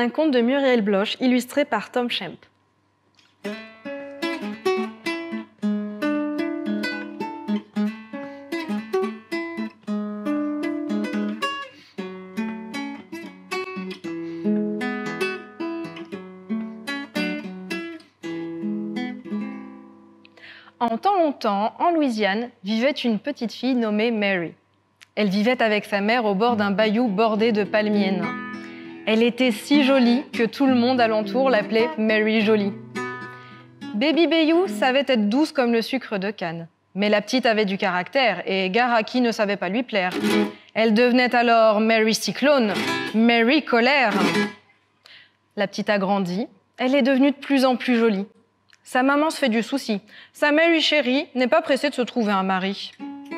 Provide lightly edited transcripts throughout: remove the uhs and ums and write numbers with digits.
un conte de Muriel Bloch, illustré par Tom Schempp. En temps longtemps, en Louisiane, vivait une petite fille nommée Mary. Elle vivait avec sa mère au bord d'un bayou bordé de palmiers nains. Elle était si jolie que tout le monde alentour l'appelait Mary Jolie. Baby Bayou savait être douce comme le sucre de canne. Mais la petite avait du caractère et gare à qui ne savait pas lui plaire. Elle devenait alors Mary Cyclone, Mary Colère. La petite a grandi, elle est devenue de plus en plus jolie. Sa maman se fait du souci. Sa Mary chérie n'est pas pressée de se trouver un mari.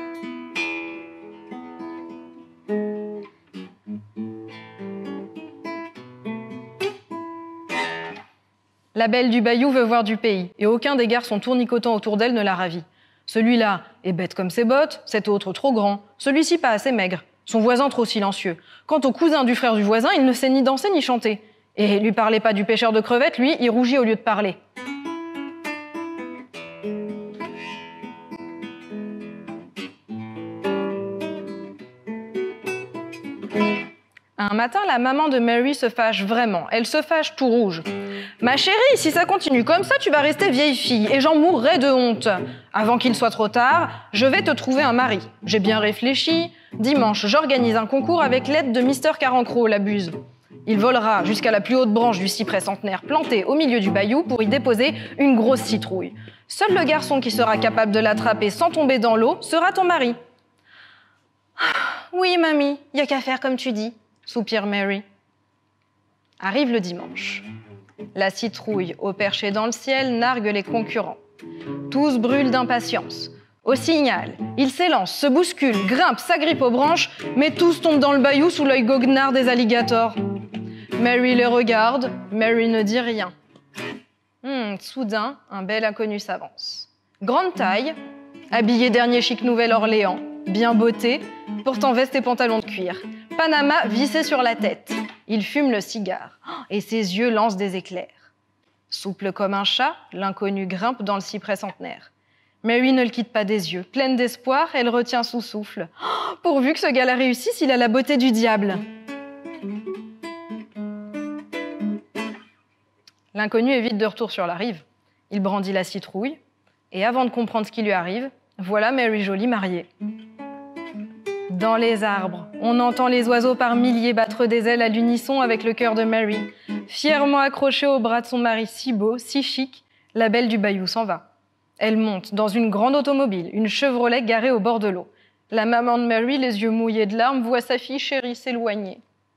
La belle du bayou veut voir du pays, et aucun des garçons tournicotants autour d'elle ne la ravit. Celui-là est bête comme ses bottes, cet autre trop grand, celui-ci pas assez maigre, son voisin trop silencieux. Quant au cousin du frère du voisin, il ne sait ni danser ni chanter. Et lui parlez pas du pêcheur de crevettes, lui, il rougit au lieu de parler. Un matin, la maman de Mary se fâche vraiment. Elle se fâche tout rouge. « Ma chérie, si ça continue comme ça, tu vas rester vieille fille et j'en mourrai de honte. Avant qu'il soit trop tard, je vais te trouver un mari. J'ai bien réfléchi. Dimanche, j'organise un concours avec l'aide de Mister Carencro, la buse. Il volera jusqu'à la plus haute branche du cyprès centenaire planté au milieu du bayou pour y déposer une grosse citrouille. Seul le garçon qui sera capable de l'attraper sans tomber dans l'eau sera ton mari. »« Oui, mamie, y a qu'à faire comme tu dis. » soupire Mary. Arrive le dimanche. La citrouille, au perché dans le ciel, nargue les concurrents. Tous brûlent d'impatience. Au signal, ils s'élancent, se bousculent, grimpent, s'agrippent aux branches, mais tous tombent dans le bayou sous l'œil goguenard des alligators. Mary les regarde, Mary ne dit rien. Soudain, un bel inconnu s'avance. Grande taille, habillé dernier chic Nouvelle-Orléans, bien botté, portant veste et pantalon de cuir. Panama vissé sur la tête. Il fume le cigare et ses yeux lancent des éclairs. Souple comme un chat, l'inconnu grimpe dans le cyprès centenaire. Mary ne le quitte pas des yeux. Pleine d'espoir, elle retient son souffle. Pourvu que ce gars-là réussisse, il a la beauté du diable. L'inconnu est vite de retour sur la rive. Il brandit la citrouille et avant de comprendre ce qui lui arrive, voilà Mary Jolie mariée. Dans les arbres, on entend les oiseaux par milliers battre des ailes à l'unisson avec le cœur de Mary. Fièrement accrochée au bras de son mari si beau, si chic, la belle du bayou s'en va. Elle monte dans une grande automobile, une Chevrolet garée au bord de l'eau. La maman de Mary, les yeux mouillés de larmes, voit sa fille chérie s'éloigner.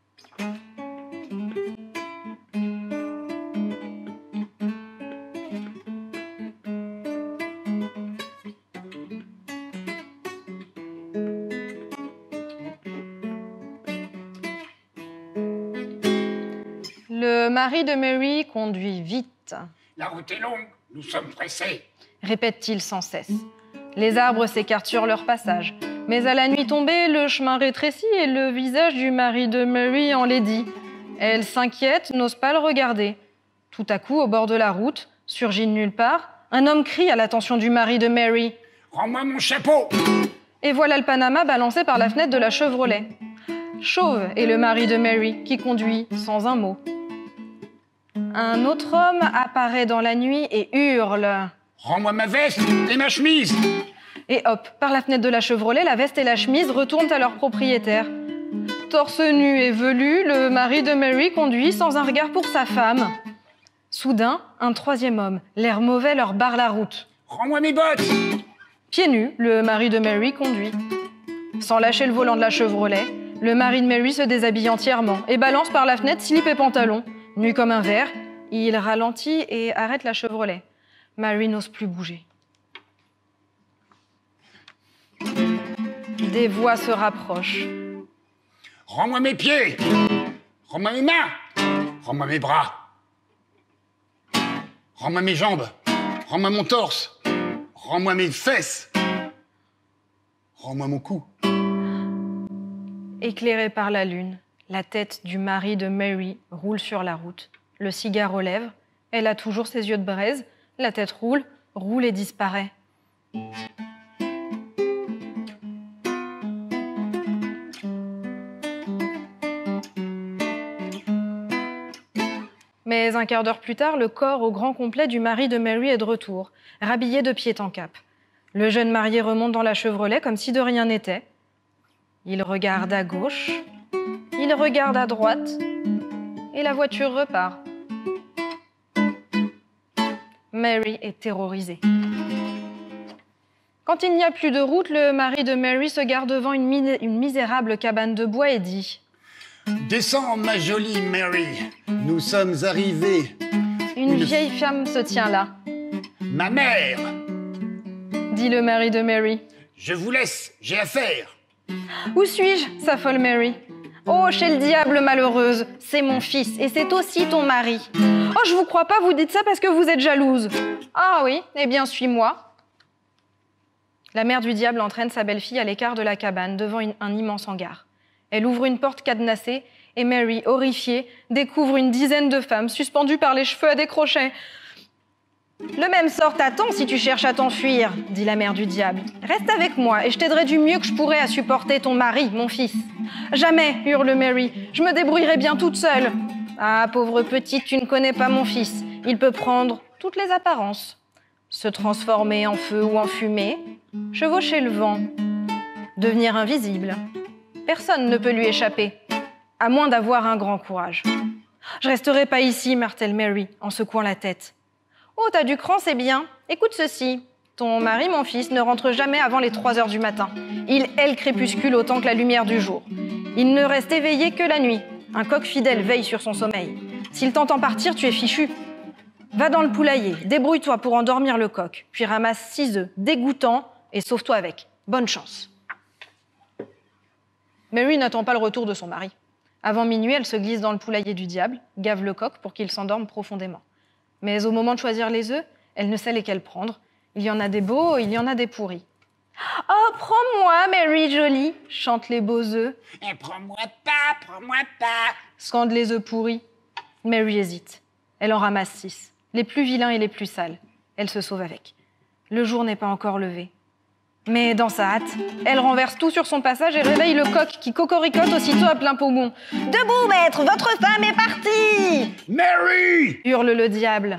Le mari de Mary conduit vite. « La route est longue, nous sommes pressés. » répète-t-il sans cesse. Les arbres s'écartent sur leur passage. Mais à la nuit tombée, le chemin rétrécit et le visage du mari de Mary enlaidit. Elle s'inquiète, n'ose pas le regarder. Tout à coup, au bord de la route, surgit de nulle part, un homme crie à l'attention du mari de Mary. « Rends-moi mon chapeau !» Et voilà le Panama balancé par la fenêtre de la Chevrolet. Chauve est le mari de Mary, qui conduit sans un mot. Un autre homme apparaît dans la nuit et hurle. « Rends-moi ma veste et ma chemise !» Et hop, par la fenêtre de la Chevrolet, la veste et la chemise retournent à leur propriétaire. Torse nu et velu, le mari de Mary conduit sans un regard pour sa femme. Soudain, un troisième homme, l'air mauvais, leur barre la route. « Rends-moi mes bottes !» Pieds nus, le mari de Mary conduit. Sans lâcher le volant de la Chevrolet, le mari de Mary se déshabille entièrement et balance par la fenêtre slip et pantalon. Nu comme un verre, il ralentit et arrête la Chevrolet. Mary n'ose plus bouger. Des voix se rapprochent. « Rends-moi mes pieds ! Rends-moi mes mains ! Rends-moi mes bras ! Rends-moi mes jambes ! Rends-moi mon torse ! Rends-moi mes fesses ! Rends-moi mon cou !» Éclairée par la lune, La tête du mari de Mary roule sur la route, le cigare aux lèvres. Elle a toujours ses yeux de braise. La tête roule, roule et disparaît. Mais un quart d'heure plus tard, le corps au grand complet du mari de Mary est de retour, rhabillé de pied en cap. Le jeune marié remonte dans la Chevrolet comme si de rien n'était. Il regarde à gauche, il regarde à droite, et la voiture repart. Mary est terrorisée. Quand il n'y a plus de route, le mari de Mary se gare devant une misérable cabane de bois et dit « Descends, ma jolie Mary, nous sommes arrivés. » Une vieille femme se tient là. « Ma mère !» dit le mari de Mary. « Je vous laisse, j'ai affaire. »« Où suis-je » s'affole Mary. « Oh, chez le diable, malheureuse, c'est mon fils et c'est aussi ton mari. »« Oh, je vous crois pas, vous dites ça parce que vous êtes jalouse. »« Ah oui, eh bien, suis-moi. » La mère du diable entraîne sa belle-fille à l'écart de la cabane, devant un immense hangar. Elle ouvre une porte cadenassée et Mary, horrifiée, découvre une dizaine de femmes suspendues par les cheveux à des crochets. « Le même sort t'attend si tu cherches à t'enfuir, » dit la mère du diable. « Reste avec moi et je t'aiderai du mieux que je pourrai à supporter ton mari, mon fils. »« Jamais, » hurle Mary, « je me débrouillerai bien toute seule. »« Ah, pauvre petite, tu ne connais pas mon fils. Il peut prendre toutes les apparences. Se transformer en feu ou en fumée, chevaucher le vent, devenir invisible. Personne ne peut lui échapper, à moins d'avoir un grand courage. »« Je resterai pas ici, » martèle Mary, en secouant la tête. « Oh, t'as du cran, c'est bien. Écoute ceci. Ton mari, mon fils, ne rentre jamais avant les 3 heures du matin. Il hait le crépuscule autant que la lumière du jour. Il ne reste éveillé que la nuit. Un coq fidèle veille sur son sommeil. S'il t'entend partir, tu es fichu. Va dans le poulailler, débrouille-toi pour endormir le coq, puis ramasse 6 œufs dégoûtants et sauve-toi avec. Bonne chance. » Mary n'attend pas le retour de son mari. Avant minuit, elle se glisse dans le poulailler du diable, gave le coq pour qu'il s'endorme profondément. Mais au moment de choisir les œufs, elle ne sait lesquels prendre. Il y en a des beaux, il y en a des pourris. « Oh, prends-moi, Mary jolie !» chantent les beaux œufs. « Prends-moi pas !» scandent les œufs pourris. Mary hésite. Elle en ramasse 6, les plus vilains et les plus sales. Elle se sauve avec. Le jour n'est pas encore levé. Mais dans sa hâte, elle renverse tout sur son passage et réveille le coq qui cocoricote aussitôt à plein poumon. « Debout, maître, votre femme est partie !» « Mary !» hurle le diable.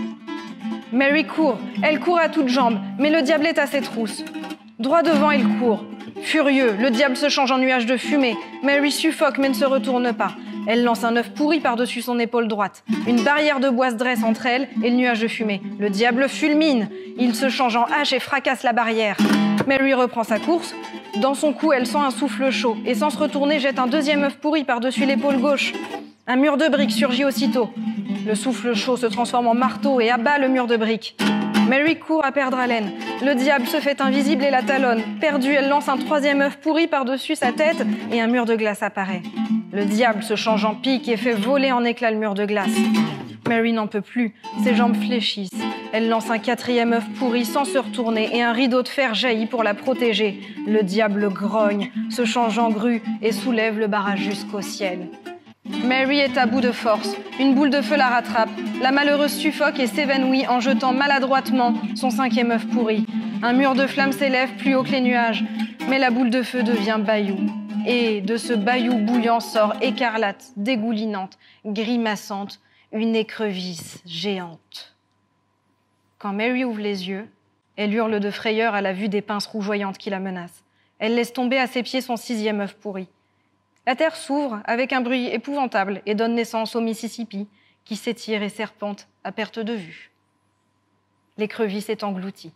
Mary court, elle court à toutes jambes, mais le diable est à ses trousses. Droit devant, il court. Furieux, le diable se change en nuage de fumée. Mary suffoque mais ne se retourne pas. Elle lance un œuf pourri par-dessus son épaule droite. Une barrière de bois se dresse entre elle et le nuage de fumée. Le diable fulmine. Il se change en hache et fracasse la barrière. Mary reprend sa course. Dans son cou, elle sent un souffle chaud et sans se retourner, jette un deuxième œuf pourri par-dessus l'épaule gauche. Un mur de briques surgit aussitôt. Le souffle chaud se transforme en marteau et abat le mur de briques. Mary court à perdre haleine. Le diable se fait invisible et la talonne. Perdue, elle lance un 3e œuf pourri par-dessus sa tête et un mur de glace apparaît. Le diable se change en pique et fait voler en éclats le mur de glace. Mary n'en peut plus, ses jambes fléchissent. Elle lance un 4e œuf pourri sans se retourner et un rideau de fer jaillit pour la protéger. Le diable grogne, se change en grue et soulève le barrage jusqu'au ciel. Mary est à bout de force. Une boule de feu la rattrape. La malheureuse suffoque et s'évanouit en jetant maladroitement son 5e œuf pourri. Un mur de flammes s'élève plus haut que les nuages. Mais la boule de feu devient bayou. Et de ce bayou bouillant sort écarlate, dégoulinante, grimaçante, une écrevisse géante. Quand Mary ouvre les yeux, elle hurle de frayeur à la vue des pinces rougeoyantes qui la menacent. Elle laisse tomber à ses pieds son 6e œuf pourri. La terre s'ouvre avec un bruit épouvantable et donne naissance au Mississippi, qui s'étire et serpente à perte de vue. L'écrevisse est engloutie.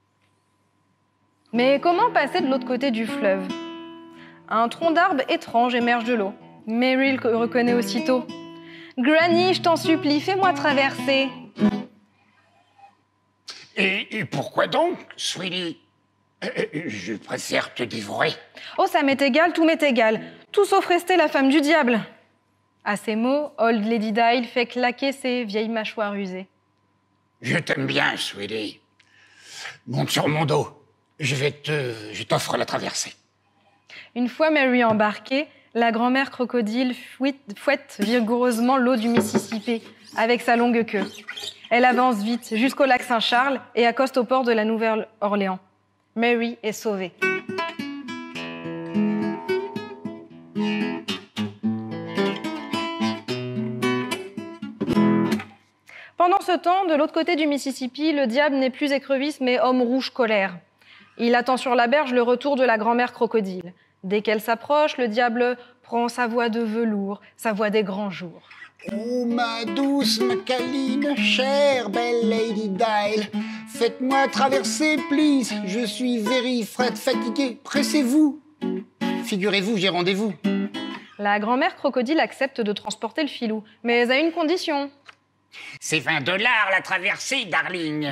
Mais comment passer de l'autre côté du fleuve ? Un tronc d'arbre étrange émerge de l'eau. Mary le reconnaît aussitôt. « Granny, je t'en supplie, fais-moi traverser !» Et pourquoi donc, sweetie ? Je préfère te dévorer. Oh, ça m'est égal, tout m'est égal. Tout sauf rester la femme du diable. À ces mots, Old Lady Dyle fait claquer ses vieilles mâchoires usées. Je t'aime bien, sweetie. Monte sur mon dos. Je t'offre la traversée. Une fois Mary embarquée, La grand-mère crocodile fouette vigoureusement l'eau du Mississippi avec sa longue queue. Elle avance vite jusqu'au lac Saint-Charles et accoste au port de la Nouvelle-Orléans. Mary est sauvée. Pendant ce temps, de l'autre côté du Mississippi, le diable n'est plus écrevisse mais homme rouge colère. Il attend sur la berge le retour de la grand-mère crocodile. Dès qu'elle s'approche, le diable prend sa voix de velours, sa voix des grands jours. Oh, ma douce, ma câline, chère, belle Lady Dile, faites-moi traverser, please. Je suis very fatigué. Pressez-vous. Figurez-vous, j'ai rendez-vous. La grand-mère crocodile accepte de transporter le filou, mais à une condition. C'est $20 la traversée, darling.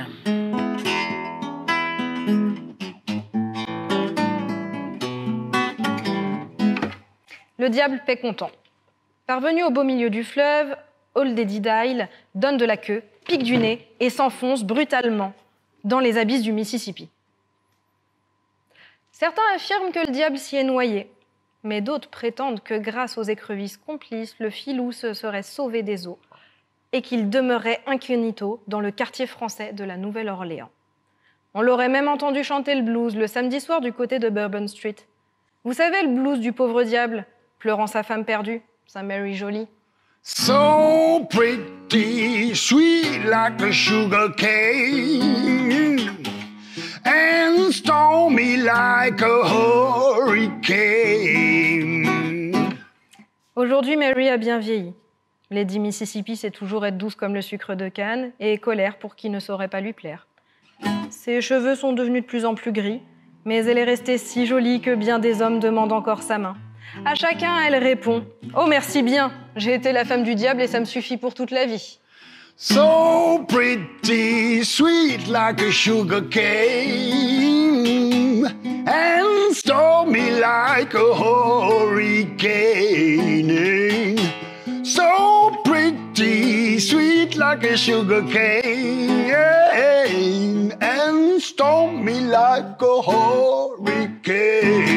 Le diable paie content. Parvenu au beau milieu du fleuve, Old Lady Dile donne de la queue, pique du nez et s'enfonce brutalement dans les abysses du Mississippi. Certains affirment que le diable s'y est noyé, mais d'autres prétendent que grâce aux écrevisses complices, le filou se serait sauvé des eaux et qu'il demeurait incognito dans le quartier français de la Nouvelle-Orléans. On l'aurait même entendu chanter le blues le samedi soir du côté de Bourbon Street. Vous savez, le blues du pauvre diable, pleurant sa femme perdue, sa Mary jolie. So pretty, sweet like a sugar cane, and stormy like a hurricane. Aujourd'hui, Mary a bien vieilli. Lady Mississippi sait toujours être douce comme le sucre de canne et colère pour qui ne saurait pas lui plaire. Ses cheveux sont devenus de plus en plus gris, mais elle est restée si jolie que bien des hommes demandent encore sa main. À chacun, elle répond « Oh, merci bien, j'ai été la femme du diable et ça me suffit pour toute la vie. » So pretty, sweet like a sugar cane, and stormy like a hurricane. So pretty, sweet like a sugar cane, and stormy like a hurricane.